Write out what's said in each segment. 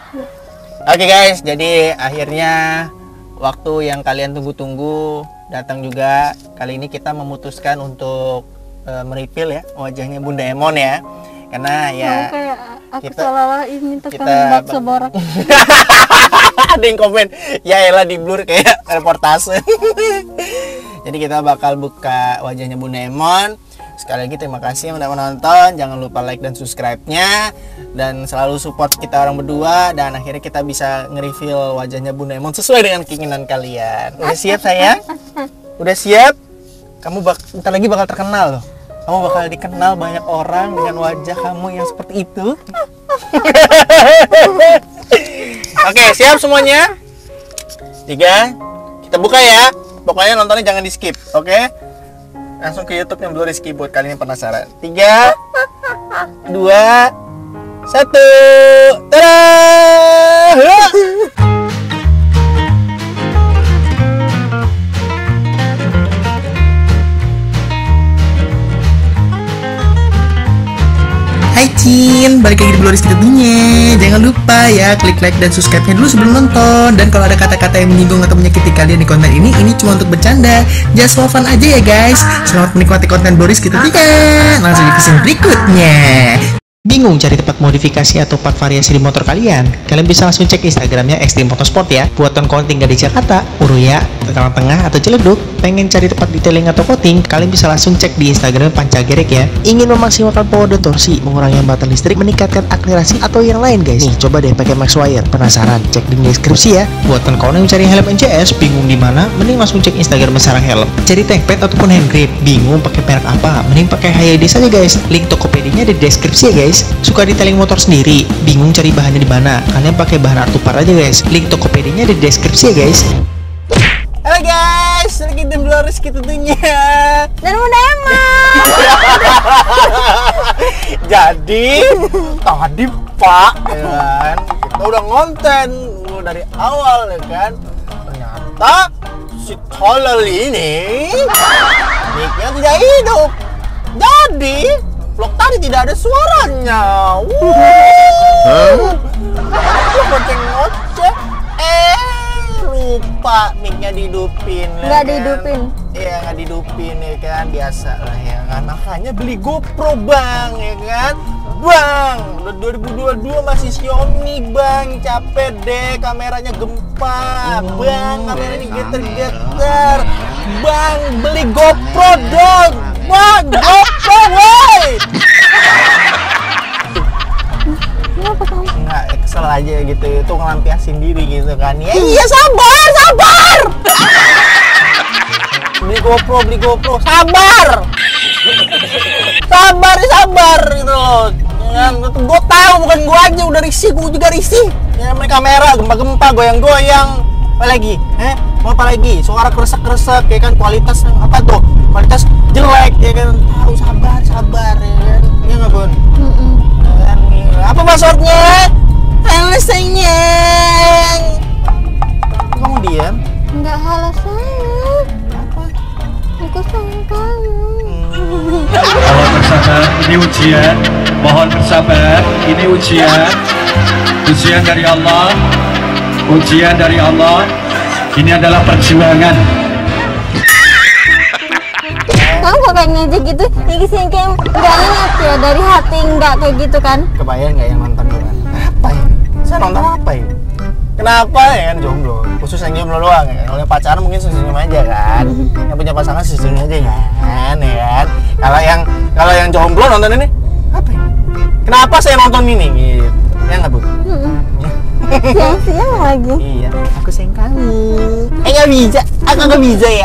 Oke guys, jadi akhirnya waktu yang kalian tunggu-tunggu datang juga. Kali ini kita memutuskan untuk mereveal ya wajahnya Bunda Emon ya. Karena ya kayak aku kita- seolah-olah ini tekan kita bakso borak. ada yang komen, ya elah di blur kayak reportase. Jadi kita bakal buka wajahnya Bunda Emon. Sekali lagi terima kasih yang udah menonton. Jangan lupa like dan subscribe-nya, dan selalu support kita orang berdua, dan akhirnya kita bisa nge-reveal wajahnya Bunda Emon sesuai dengan keinginan kalian. Udah siap sayang? Udah siap? Kamu bentar lagi bakal terkenal loh. Kamu bakal dikenal banyak orang dengan wajah kamu yang seperti itu. Oke, siap semuanya? 3, kita buka ya. Pokoknya nontonnya jangan di skip, oke? Langsung ke YouTube yang belum di skip buat kalian yang penasaran. 3, 2, 1, tada! Hai Cin, balik lagi di Gloris tentunya. Jangan lupa ya klik like dan subscribe-nya dulu sebelum nonton. Dan kalau ada kata-kata yang menyinggung atau menyakiti kalian di konten ini cuma untuk bercanda. Just for fun aja ya guys. Selamat menikmati konten Gloris kita tiga. Langsung di scene berikutnya. Bingung cari tempat modifikasi atau part variasi di motor kalian? Kalian bisa langsung cek Instagramnya Extreme Motorsport ya. Buat teman-teman tinggal di Jakarta, Uruya, Tegalang Tengah, atau Ciledug, pengen cari tempat detailing atau coating, kalian bisa langsung cek di Instagram Pancagerek ya. Ingin memaksimalkan power dan torsi, mengurangi hambatan listrik, meningkatkan akselerasi, atau yang lain guys. Nih, coba deh pakai Maxwire. Penasaran? Cek di deskripsi ya. Buat teman-teman yang mencari helm NCS, bingung di mana? Mending langsung cek Instagram Sarang Helm. Cari tank pad ataupun hand grip, bingung pakai merek apa? Mending pakai HYD saja guys. Link Tokopedia-nya di deskripsi ya guys. Suka detailing motor sendiri, bingung cari bahannya di mana? Kalian pakai bahan Artupar aja guys. Link Tokopedia-nya di deskripsi ya guys. Halo guys, lagi di Gloris kita tentunya. Dan Bunda Emon. Jadi tadi Pak, ya kan, kita udah ngonten dari awal ya kan. Ternyata si tolol ini mic-nya tidak hidup. Jadi vlog tadi tidak ada suaranya. Aku bonceng ngoceh. Lupa mic-nya dihidupin. Nggak dihidupin. Iya, nggak dihidupin ya kan, biasa lah ya kan. Makanya beli GoPro bang, ya kan. Bang, udah 2022 masih Xiaomi bang, capek deh, kameranya gempa. Bang, kameranya geter-geter. Bang, beli GoPro dong. Bang, GoPro woi. Kenapa kamu? Nggak, kesel aja gitu, itu ngelampiasin diri gitu kan. Ya iya, sabar, sabar. Beli GoPro, sabar. Sabar gitu loh. Gue tahu bukan gue aja, udah risih, gue juga risih. Ya namanya kamera gempa-gempa, goyang-goyang. Apa lagi? Mau apa lagi? Suara kresek-kresek ya kan, kualitas apa tuh? Kualitas jelek ya kan. Tahu sabar ya kan. Iya enggak, Bun? Apa passwordnya? Halo sayang. Kamu diam? Enggak, halo sayang. Apa? Aku sayang kamu. Mohon bersabar, ini ujian. Mohon bersabar, ini ujian. Ujian dari Allah. Ujian dari Allah. Ini adalah perjuangan. Kamu kok kayak ngejek gitu? Ini sih kayak nggak niat ya, dari hati nggak kayak gitu kan? Kebayang nggak yang nonton kan? Apa ini? Saya nonton apa ini? Kenapa ya kan jomblo? Khusus yang jomblo doang ya kan? Kalau yang pacaran mungkin senyum aja kan? Yang punya pasangan senyum aja kan? Ya kan? Kalau yang jomblo nonton ini apa ini? Kenapa saya nonton ini? Gitu. Ya nggak, Bu? Siang-siang lagi. Iya, aku sayang kamu. Nggak bisa, aku nggak bisa ya.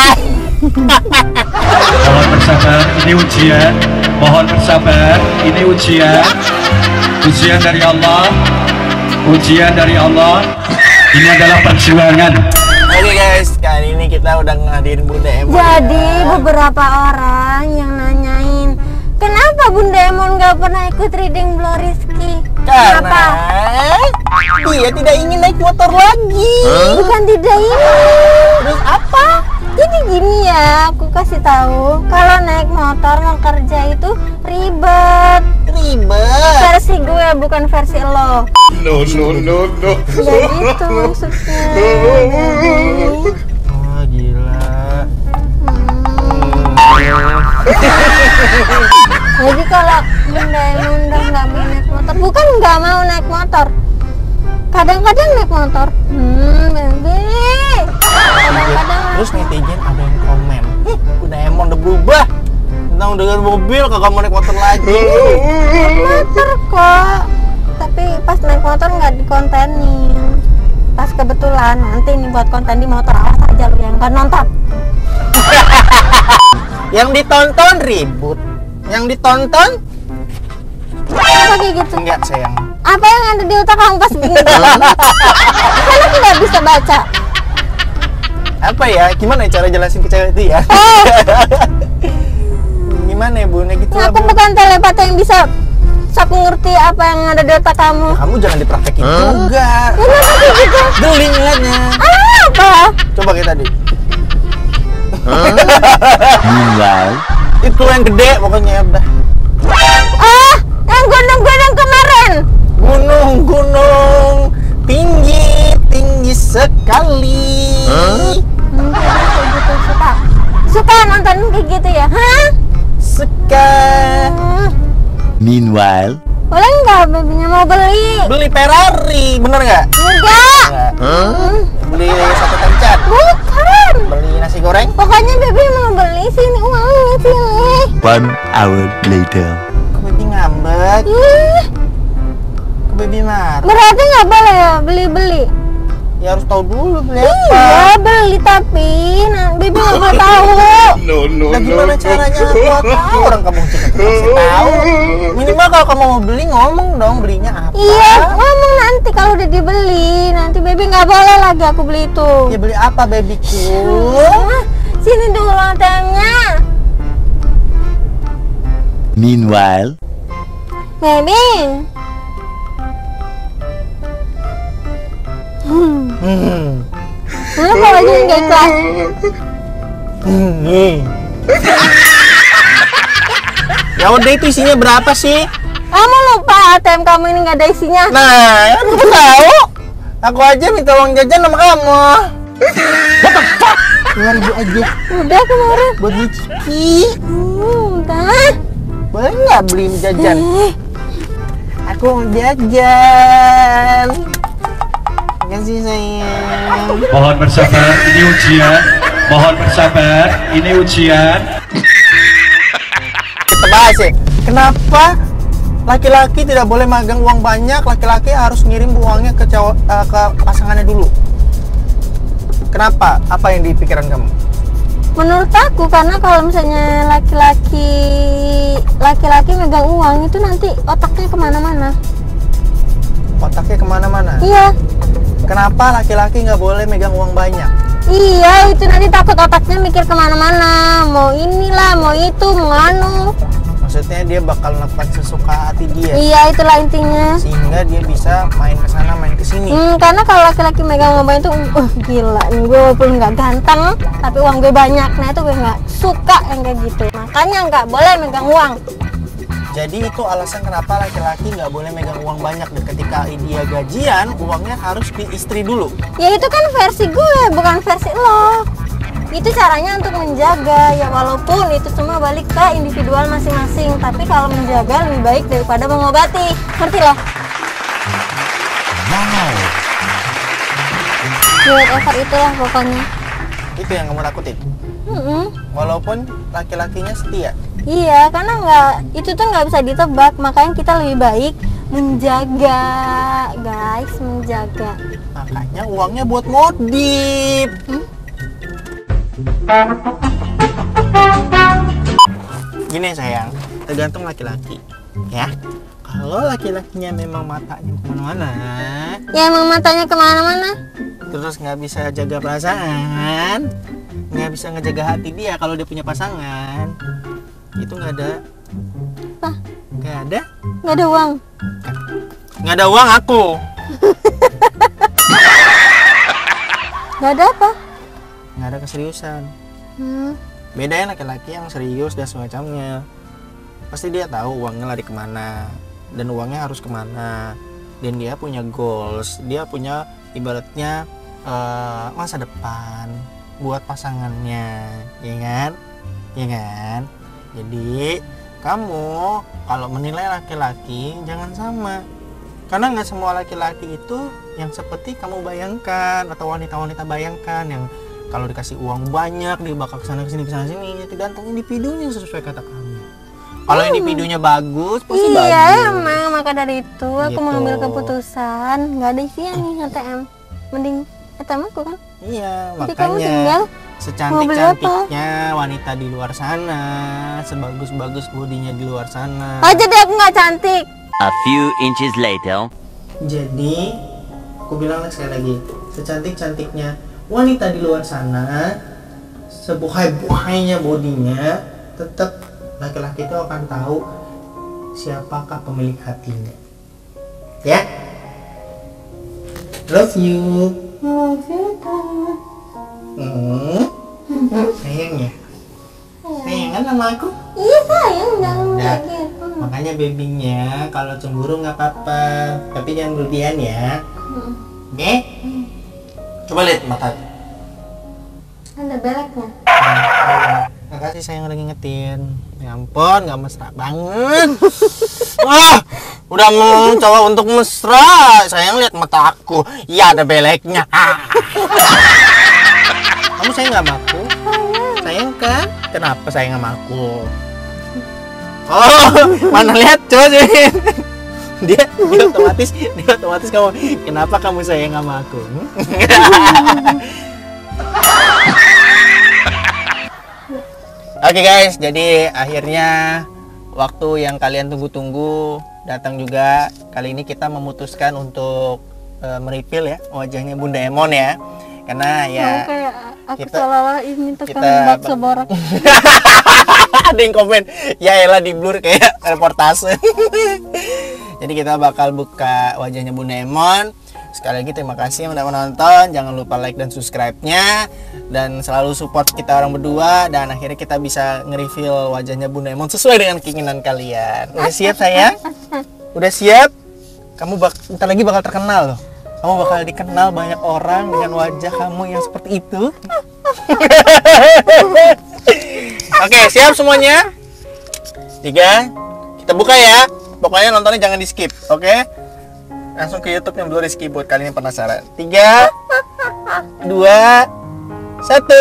Mohon bersabar, ini ujian. Mohon bersabar, ini ujian. Ujian dari Allah. Ujian dari Allah. Ini adalah perjuangan. Oke guys, kali ini kita udah ngadirin Bunda Emon. Jadi beberapa orang yang nanyain, kenapa Bunda Emon nggak pernah ikut reading Gloriski? Karena dia tidak ingin naik motor lagi. Bukan tidak ini. Terus apa? Jadi gini ya, aku kasih tahu, kalau naik motor mau kerja itu ribet. Ribet. Versi gue bukan versi lo. No. Ya gitu maksudnya. Oh gila. Jadi kalau Bunda emang udah nggak mau naik motor, bukan nggak mau naik motor, kadang-kadang naik motor. Baby. Kadang-kadang. Terus netizen ada yang komen, udah emang udah berubah. Tentang dengan mobil kagak mau naik motor lagi. Naik motor kok, tapi pas naik motor nggak dikontenin. Pas kebetulan nanti nih buat konten di motor, awas aja lu yang nggak nonton. Yang ditonton ribut, yang ditonton Apa kayak gitu? enggak sayang. Apa yang ada di otak kamu pas begini? Karena tidak bisa baca. Apa ya? Gimana ya cara jelasin ke cewek itu ya? Gimana ya bun? Gitu lah, Aku Bu. bukan telepat yang bisa aku ngerti apa yang ada di otak kamu. Kamu jangan dipraktekin juga. Kenapa kayak gitu? Geli ngeliatnya. Apa? Coba kayak tadi. Itu yang gede pokoknya udah. Yang gunung-gunung kemarin. Gunung-gunung tinggi sekali. Kayak gitu suka nonton kayak gitu ya? Hah? Suka. Meanwhile, Boleh nggak babynya mau beli? Beli Ferrari, bener nggak? Enggak. Nggak. Beli sate tancap. Bukan. Beli nasi goreng. Pokoknya baby mau beli sini uangnya sini. 1 hour later. Kok baby ngambek? Ih, Kok baby marah? berarti nggak boleh ya beli-beli? Ya harus tahu dulu beli apa. Iya beli tapi nah, baby nggak mau tahu. Nah, gimana caranya aku tahu orang kamu kasih tahu. Minimal kalau kamu mau beli ngomong dong belinya apa. Iya ngomong nanti kalau udah dibeli nanti baby nggak boleh lagi aku beli itu. Ya beli apa babyku? Sini dulu ATM-nya. Meanwhile, Baby. Kenapa lagi nggak ikhlas? Ya udah itu isinya berapa sih? Kamu lupa ATM kamu ini nggak ada isinya. Nah, ya aku tahu. Aku aja minta uang jajan sama kamu. What the fuck? 2.000 aja Udah kemarin. buat Michi. Udah. Boleh nggak beli jajan? Eh, Aku mau jajan. Makasih sayang. Mohon bersabar, ini ujian. Mohon bersabar, ini ujian. Kita bahas ya. Kenapa laki-laki tidak boleh magang uang banyak? Laki-laki harus ngirim uangnya ke ke pasangannya dulu. Kenapa? Apa yang di pikiran kamu? menurut aku karena kalau misalnya laki-laki megang uang itu nanti otaknya kemana-mana. Otaknya kemana-mana. Iya. Kenapa laki-laki nggak boleh megang uang banyak? Iya, itu nanti takut otaknya mikir kemana-mana. Mau inilah, mau itu, mau anu. Maksudnya dia bakal melakukan sesuka hati dia. Iya, itulah intinya. Sehingga dia bisa main ke sana, main ke sini. Karena kalau laki-laki megang uang banyak itu, gila nih gue walaupun nggak ganteng, tapi uang gue banyak. Nah itu gue nggak suka yang kayak gitu. Makanya nggak boleh megang uang. Jadi itu alasan kenapa laki-laki nggak boleh megang uang banyak. Dan ketika dia gajian, uangnya harus ke istri dulu. Ya itu kan versi gue, bukan versi lo. Itu caranya untuk menjaga, ya walaupun itu semua balik ke individual masing-masing. Tapi kalau menjaga lebih baik daripada mengobati. Ngerti loh? Whatever itulah pokoknya. Itu yang kamu takutin. Walaupun laki-lakinya setia. Iya, karena itu tuh nggak bisa ditebak. Makanya kita lebih baik menjaga, guys, menjaga. Makanya uangnya buat modif. Gini sayang, tergantung laki-laki ya. Kalau laki-lakinya memang matanya kemana-mana, Ya emang matanya kemana-mana. terus nggak bisa jaga perasaan, nggak bisa ngejaga hati dia kalau dia punya pasangan, itu nggak ada. Apa? Nggak ada. Nggak ada uang. Nggak ada uang aku. Nggak ada apa? Nggak ada keseriusan. Beda ya laki-laki yang serius dan semacamnya. Pasti dia tahu uangnya lari kemana dan uangnya harus kemana, dan dia punya goals, dia punya ibaratnya masa depan buat pasangannya, ya kan? Ya kan? Jadi kamu kalau menilai laki-laki jangan sama, karena nggak semua laki-laki itu yang seperti kamu bayangkan atau wanita-wanita bayangkan, yang kalau dikasih uang banyak dia bakal kesana sini, tergantung individunya sesuai kata kamu. Kalau individunya bagus pasti bagus. Iya emang, maka dari itu aku Gitu. mengambil keputusan nggak ada isian nih ATM, mending ATM aku kan. Iya, Jadi kamu tinggal makanya mau secantik-cantiknya wanita di luar sana, sebagus-bagus bodinya di luar sana. Oh jadi aku nggak cantik? A few inches later. Jadi, aku bilang sekali lagi, secantik-cantiknya wanita di luar sana, sebuhay-buhaynya bodinya, tetap laki-laki itu akan tahu siapakah pemilik hatinya. Ya? Love you. Sayang ya? Sayangan sama aku? Iya sayang, jangan Udah. kayak gitu. Makanya babynya kalau cemburu nggak apa-apa, tapi jangan berlebihan ya. Oke? Coba lihat mata. Ada beleknya. Makasih sayang udah ngingetin. Ya ampun, nggak mesra banget. Wah, udah mencoba untuk mesra. Sayang lihat mata aku. Iya ada beleknya. Kamu sayang nggak sama aku? Sayang kan? Kenapa sayang sama aku? Oh, mana lihat coba sih. Dia otomatis kamu. Kenapa kamu sayang sama aku? Oke guys, jadi akhirnya waktu yang kalian tunggu-tunggu datang juga. Kali ini kita memutuskan untuk mereview ya wajahnya Bunda Emon ya. Karena ya Kayak aku kita- seolah-olah ini tekan kita- bakso borak. ada yang komen, ya elah di blur kayak reportase. Jadi kita bakal buka wajahnya Bunda Emon. Sekali lagi terima kasih yang udah menonton. Jangan lupa like dan subscribe-nya, dan selalu support kita orang berdua, dan akhirnya kita bisa nge-reveal wajahnya Bunda Emon sesuai dengan keinginan kalian. Udah siap sayang? Udah siap? Kamu bentar lagi bakal terkenal loh. Kamu bakal dikenal banyak orang dengan wajah kamu yang seperti itu. Oke, siap semuanya? 3, kita buka ya. Pokoknya nontonnya jangan di skip, oke? Langsung ke YouTube yang belum di skip buat kalian yang penasaran. 3, 2, 1,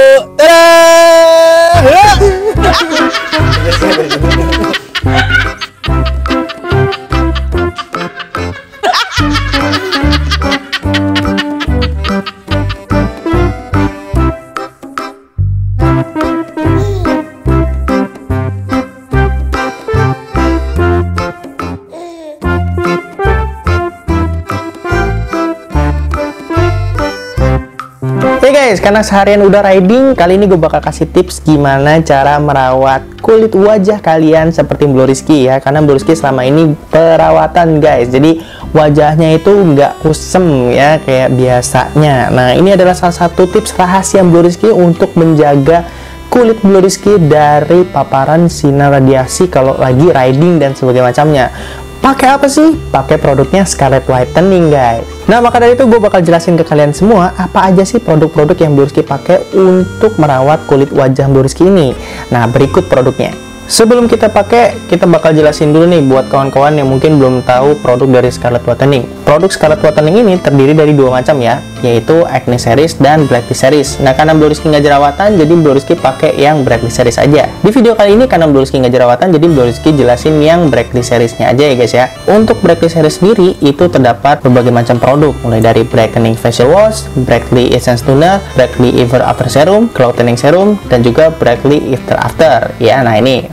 Oke guys, karena seharian udah riding, kali ini gue bakal kasih tips gimana cara merawat kulit wajah kalian seperti Blue Rizky ya. Karena Blue Rizky selama ini perawatan guys, jadi wajahnya itu nggak kusem ya kayak biasanya. Nah ini adalah salah satu tips rahasia Blue Rizky untuk menjaga kulit Blue Rizky dari paparan sinar radiasi kalau lagi riding dan sebagainya macamnya. Pakai apa sih? Pakai produknya Scarlet Whitening guys. Nah maka dari itu gue bakal jelasin ke kalian semua apa aja sih produk-produk yang Blue Rizky pakai untuk merawat kulit wajah Blue Rizky ini. Nah berikut produknya. Sebelum kita pakai, kita bakal jelasin dulu nih buat kawan-kawan yang mungkin belum tahu produk dari Scarlet Whitening. Produk Scarlet Whitening ini terdiri dari dua macam ya, yaitu Acne Series dan Blacklist Series. Nah karena Blue Rizky nggak jerawatan, jadi Blue Rizky pakai yang Blacklist Series aja. Di video kali ini karena Blue Rizky nggak jerawatan, jadi Blue Rizky jelasin yang Blacklist Series-nya aja ya guys ya. Untuk Blacklist Series sendiri itu terdapat berbagai macam produk, mulai dari Brightening Facial Wash, Brightly Essence Toner, Brightly Ever After Serum, Cloud Tanning Serum, dan juga Brightly After After. Ya, nah ini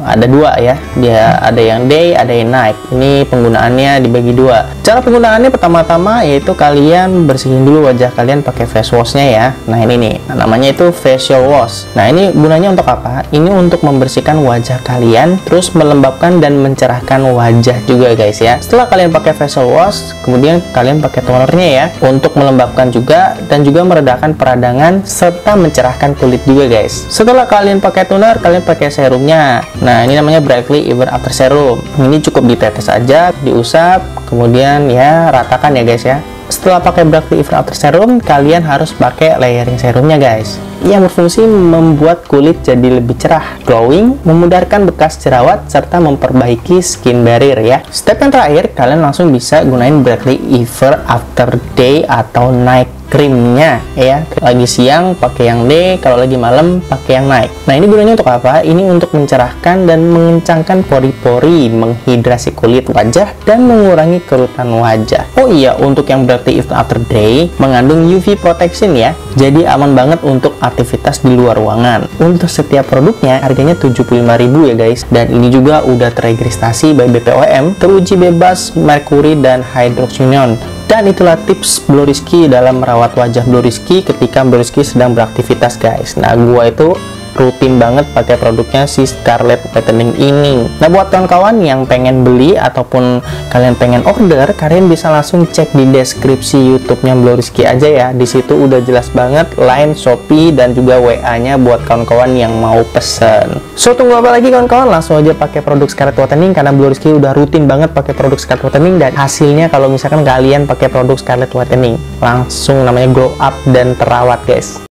ada dua ya, dia ada yang day, ada yang night. Ini penggunaannya dibagi dua. Cara penggunaannya pertama-tama yaitu kalian bersihin dulu wajah kalian pakai face washnya ya. Nah ini nih, namanya itu facial wash. Nah ini gunanya untuk apa? Ini untuk membersihkan wajah kalian, terus melembabkan dan mencerahkan wajah juga guys ya. Setelah kalian pakai facial wash, kemudian kalian pakai tonernya ya, untuk melembabkan juga dan juga meredakan peradangan serta mencerahkan kulit juga guys. Setelah kalian pakai toner, kalian pakai serumnya. Nah ini namanya Brightly Even After Serum. Ini cukup ditetes aja, diusap, kemudian ya ratakan ya guys ya. Setelah pakai Brightly Even After Serum, kalian harus pakai layering serumnya guys, yang berfungsi membuat kulit jadi lebih cerah, glowing, memudarkan bekas jerawat, serta memperbaiki skin barrier ya. Step yang terakhir, kalian langsung bisa gunain Brightly Even After Day atau Night krimnya ya. Lagi siang pakai yang day, kalau lagi malam pakai yang night. Nah ini gunanya untuk apa? Ini untuk mencerahkan dan mengencangkan pori-pori, menghidrasi kulit wajah dan mengurangi kerutan wajah. Oh iya, untuk yang Brightly Even After Day mengandung UV protection ya, jadi aman banget untuk aktivitas di luar ruangan. Untuk setiap produknya harganya 75.000 ya guys, dan ini juga udah teregistrasi by BPOM, teruji bebas merkuri dan hydroquinone. Dan itulah tips Blue Rizky dalam merawat wajah Blue Rizky ketika Blue Rizky sedang beraktivitas guys. Nah gua itu rutin banget pakai produknya si Scarlett Whitening ini. Nah buat kawan-kawan yang pengen beli ataupun kalian pengen order, kalian bisa langsung cek di deskripsi YouTube-nya Blue Rizky aja ya. Di situ udah jelas banget line, Shopee dan juga WA-nya buat kawan-kawan yang mau pesen. So tunggu apa lagi kawan-kawan, langsung aja pakai produk Scarlett Whitening karena Blue Rizky udah rutin banget pakai produk Scarlett Whitening, dan hasilnya kalau misalkan kalian pakai produk Scarlett Whitening langsung namanya glow up dan terawat guys.